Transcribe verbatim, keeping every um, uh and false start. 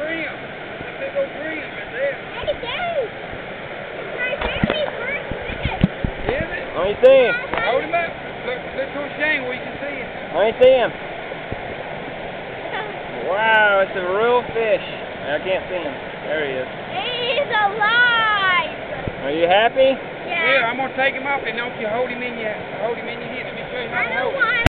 brim. That big old brim is there. Hey, Dave. My baby's first fish. Is it? Let me see him. Hold him up. Look, look to his shame where you can see him. Let me see him. Wow, it's a real fish. I can't see him. There he is. He's alive. Are you happy? Yeah. Here, I'm gonna take him off and don't you hold him in your hold him in your hand. Let me show you how I to don't hold him. want